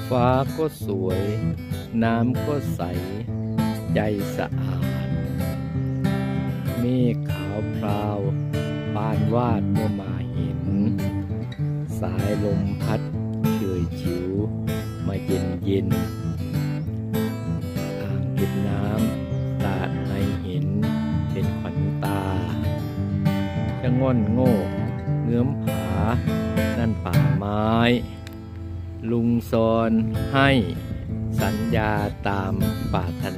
ฟ้าก็สวยน้ำก็ใสใจสะอาดเมฆขาวพราวปานวาดเมื่อมาเห็นสายลมพัดเฉยฉิวมาเย็นเย็นอ่างเก็บน้ำตาดให้เห็นเป็นขวัญตาจะง่อนโง่เงื้อมผานั่นป่าไม้ลุงสอนให้สัญญาตามปรารถนา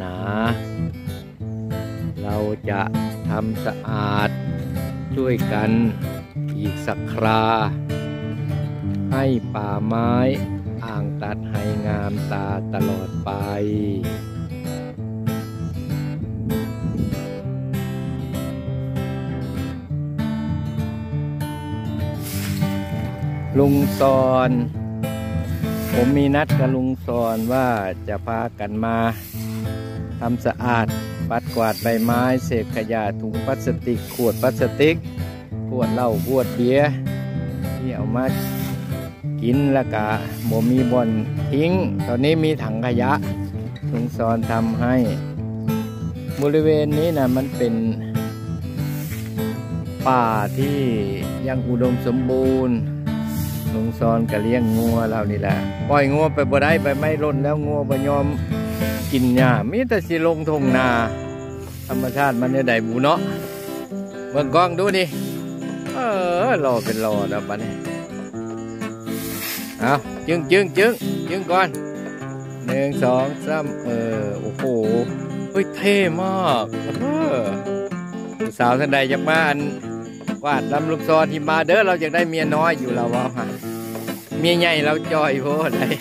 เราจะทำสะอาดช่วยกันอีกสักคราให้ป่าไม้อ่างตัดให้งามตาตลอดไปลุงสอนผมมีนัดกับลุงสอนว่าจะพากันมาทำสะอาดปัดกวาดใบไม้เศษขยะถุงพลาสติกขวดพลาสติกขวดเหล้าขวดเบียร์ที่เอามากินแล้วก็บ่มีบ่อนทิ้งตอนนี้มีถังขยะลุงสอนทำให้บริเวณนี้นะมันเป็นป่าที่ยังอุดมสมบูรณ์ลุงสอนก็เลี้ยงงัวเรานี่แหละปล่อยงัวไปบ่ได้ไปไม่ล้นแล้วงัวบ่ยอมกินหญ้ามีแต่สิลงทงนาธรรมชาติมันเนี่ยได้บูเนาะเบิ่งกล้องดูดิรอเป็นรอแล้วบัดนี้เอาจึงก่อน1 2 3โอ้โหเฮ้ยเท่มากสาวท่านใดอยากมาอันวาดลำลูกซอนที่มาเด้อเราอยากได้เมียน้อยอยู่เราว่าเมียใหญ่เราจอยโพดเลย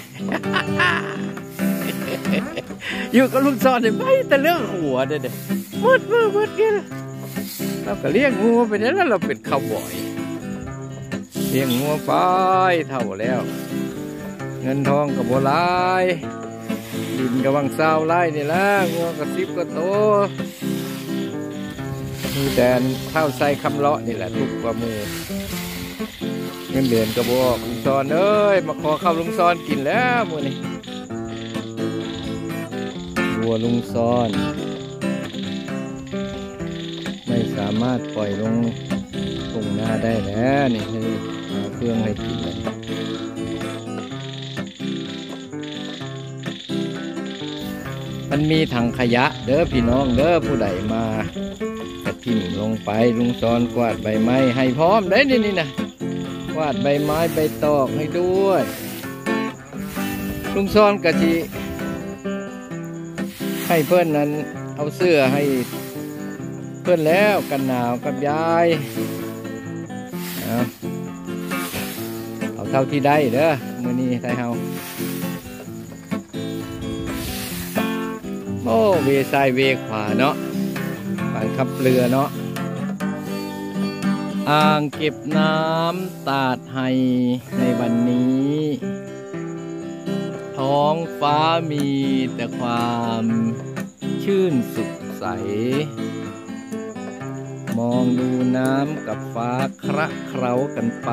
อยู่กับลุงซอนไม่แต่เรื่องหัวเด็ดมืดกินเราก็เลี้ยงงูไปแล้วเราเป็นข้าวบ่อยเลี้ยงงูไปเท่าแล้วเงินทองกับโบราณดินกับวังเศร้าไล่นี่ละงูกับซิบก็โตมีแต่ข้าวใส่คำเลาะนี่แหละทุกกว่ามือเงินเดือนกระบอกลุงซอนเอ้ยมาขอข้าวลุงซอนกินแล้วมือนี่วัวลุงซอนไม่สามารถปล่อยลงตรงหน้าได้แล้วนี่ให้หาเครื่องให้กินเลยมันมีถังขยะเด้อพี่น้องเด้อผู้ใดมากระถิ่มลงไปลุงซอนกวาดใบไม้ให้พร้อมได้นี่นะกวาดใบไม้ใบตอกให้ด้วยลุงซอนกะทิให้เพื่อนนั้นเอาเสื้อให้เพื่อนแล้วกันหนาวกับยายเอาเท่าที่ได้เด้อมื้อนี้ไทยเฮาโอ้เวซ้ายเวขวาเนาะไปขับเรือเนาะอ่างเก็บน้ำตาดให้ในวันนี้ท้องฟ้ามีแต่ความชื่นสุขใสมองดูน้ำกับฟ้าคระเคล้ากันไป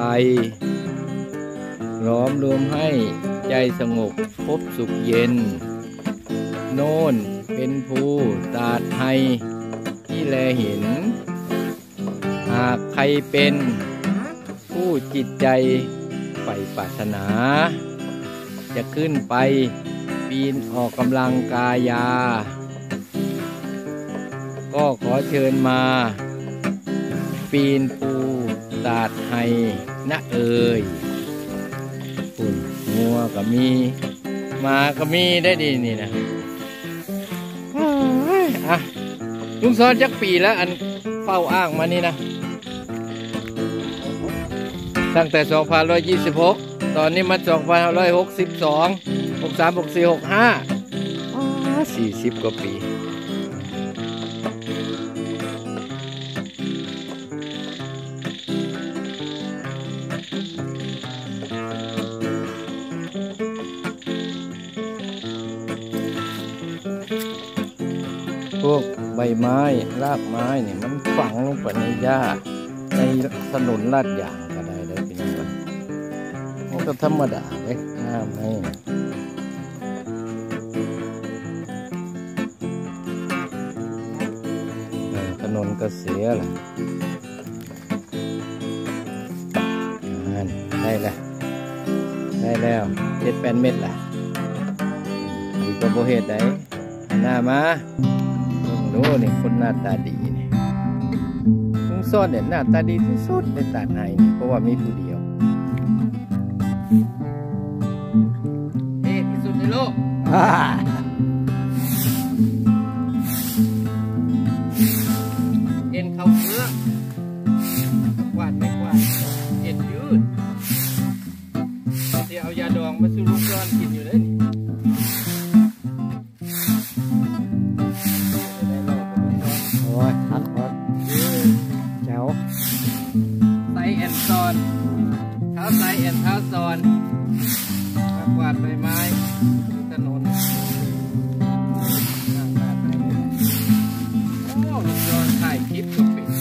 ล้อมรวมให้ใจสงบพบสุขเย็นโน่นเป็นภูตาดไฮที่แลเห็นหากใครเป็นผู้จิตใจใฝ่ปรารถนาจะขึ้นไปปีนออกกำลังกายาก็ขอเชิญมาปีนภูตาดไฮนะเอ่ยปุ่นงัวก็มีมาก็มีได้ดีนี่นะลุงซอนจักปีแล้วอันเฝ้าอ้างมานี่นะตั้งแต่2526ตอนนี้มัน2562 63 64 65 40 กว่าปีพวกใบไม้รากไม้เนี่ยมันฝังลงไปในหญ้าในถนนลาดยางก็ได้เลยพี่น้องมันก็ธรรมดาเลยงามไหมนนก็เสียล่ะได้แล้วได้แล้ว7-8 เม็ดล่ะดีกว่าโบเฮ็ดได้หน้ามาดูนี่คนหน้าตาดีนี่ลุงซ่อนเนี่ยหน้าตาดีที่สุดในตาดไห้นี่เพราะว่ามีผู้เดียวที่สุดในโลกเอ็นเข้าเครื่องกวาดไม่กวาดเอ็นยืดเดี๋ยวเอายาดองมาสู้ลุงซ่อนกินอยู่เลยโอ้ยทักคอดเจ้าไซแอนซอนเท้าไซแอนเท้าซอนมากวาดใบไม้ถนนโอ้ลุงซ่อนถ่ายคลิปก็เป็น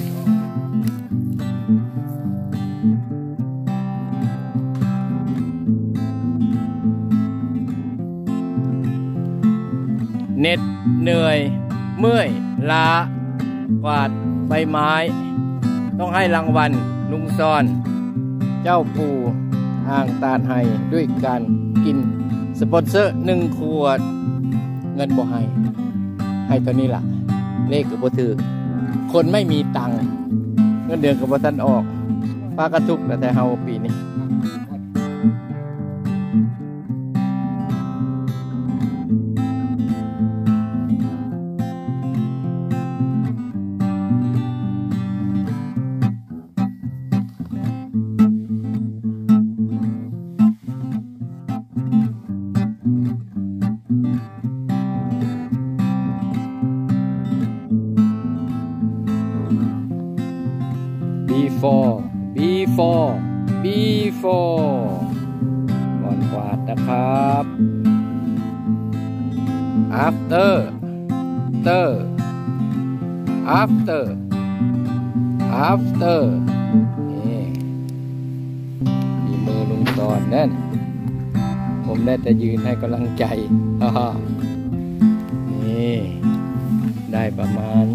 เหน็ดเหนื่อยเมื่อยล้ากวาดใบไม้ต้องให้รางวัลลุงซ่อนเจ้าปู่อ่างตาดไห้ด้วยการกินสปอนเซอร์1 ขวดเงินบ่ให้ตัวนี้ล่ะเลขกับบ่ถือคนไม่มีตังค์เงินเดือนกับบ่ทันออกปากระทุกแล้วแต่เฮาปีนี้before ก่อนกวาดนะครับ after นี่มีมือลุงซ่อนนั่นผมได้แต่ยืนให้กำลังใจนี่ได้ประมาณ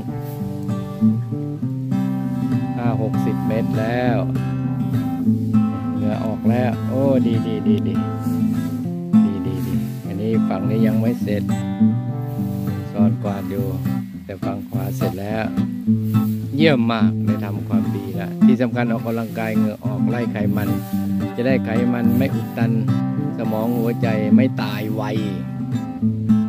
50-60 เมตรแล้วเหงื่อออกแล้วโอ้ดีอันนี้ฝั่งนี้ยังไม่เสร็จซ่อนกวาดอยู่แต่ฝั่งขวาเสร็จแล้วเยี่ยมมากได้ทำความดีแล้วที่สำคัญออกกำลังกายเหงื่อออกไล่ไขมันจะได้ไขมันไม่อุดตันสมองหัวใจไม่ตายไว